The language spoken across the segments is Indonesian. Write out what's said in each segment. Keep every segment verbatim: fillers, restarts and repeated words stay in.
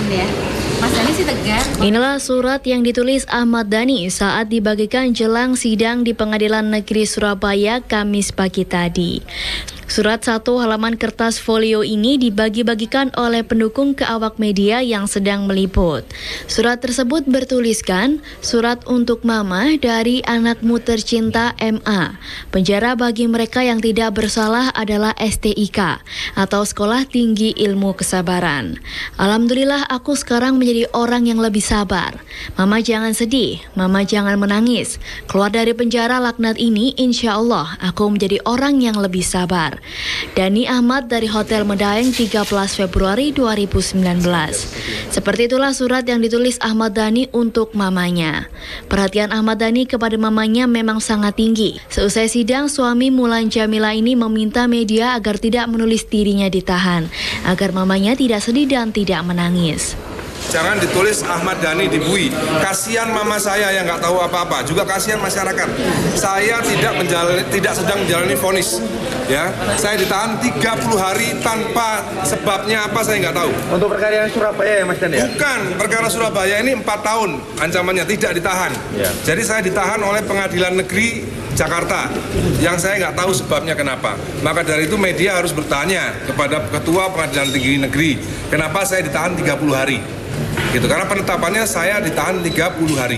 ya. Mas Dhani sih tegar. Inilah surat yang ditulis Ahmad Dhani saat dibagikan jelang sidang di Pengadilan Negeri Surabaya Kamis pagi tadi. Surat satu halaman kertas folio ini dibagi-bagikan oleh pendukung ke awak media yang sedang meliput. Surat tersebut bertuliskan, surat untuk mama dari anakmu tercinta M A. Penjara bagi mereka yang tidak bersalah adalah S T I K atau Sekolah Tinggi Ilmu Kesabaran. Alhamdulillah aku sekarang menjadi orang yang lebih sabar. Mama jangan sedih, mama jangan menangis. Keluar dari penjara laknat ini, insya Allah aku menjadi orang yang lebih sabar. Dhani Ahmad dari Hotel Medaeng tiga belas Februari dua ribu sembilan belas. Seperti itulah surat yang ditulis Ahmad Dhani untuk mamanya. Perhatian Ahmad Dhani kepada mamanya memang sangat tinggi. Seusai sidang, suami Mulan Jamila ini meminta media agar tidak menulis dirinya ditahan, agar mamanya tidak sedih dan tidak menangis. Jangan ditulis Ahmad Dhani di Bui. Kasihan mama saya yang nggak tahu apa-apa. Juga kasihan masyarakat. Saya tidak menjalani, tidak sedang menjalani vonis. Ya, saya ditahan tiga puluh hari tanpa sebabnya apa saya nggak tahu. Untuk perkara yang Surabaya ya Mas Dhani ya? Bukan, perkara Surabaya ini empat tahun ancamannya tidak ditahan. Ya. Jadi saya ditahan oleh Pengadilan Negeri Jakarta yang saya nggak tahu sebabnya kenapa. Maka dari itu media harus bertanya kepada Ketua Pengadilan Tinggi Negeri, kenapa saya ditahan tiga puluh hari. Gitu, karena penetapannya saya ditahan tiga puluh hari.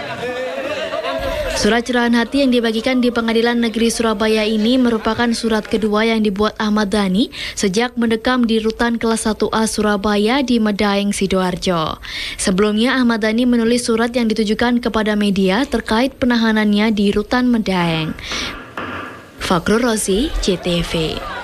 Surat cerahan hati yang dibagikan di Pengadilan Negeri Surabaya ini merupakan surat kedua yang dibuat Ahmad Dhani sejak mendekam di Rutan Kelas satu A Surabaya di Medaeng, Sidoarjo. Sebelumnya Ahmad Dhani menulis surat yang ditujukan kepada media terkait penahanannya di Rutan Medaeng. Fakhrul Rozi, J T V.